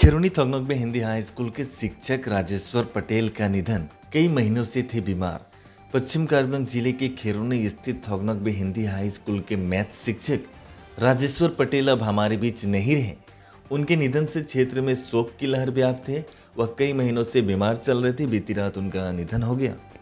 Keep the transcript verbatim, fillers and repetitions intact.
खैरोनी Thognokbe Hindi high school के शिक्षक राजेश्वर पटेल का निधन। कई महीनों से थे बीमार। पश्चिम कांगड़ा जिले के खैरोनी स्थित थोगनोकबे हिंदी हाई स्कूल के मैथ शिक्षक राजेश्वर पटेल अब हमारे बीच नहीं रहे। उनके निधन से क्षेत्र में शोक की लहर व्याप्त है। वह कई महीनों से बीमार चल रहे थे। बीती रात उनका निधन हो गया।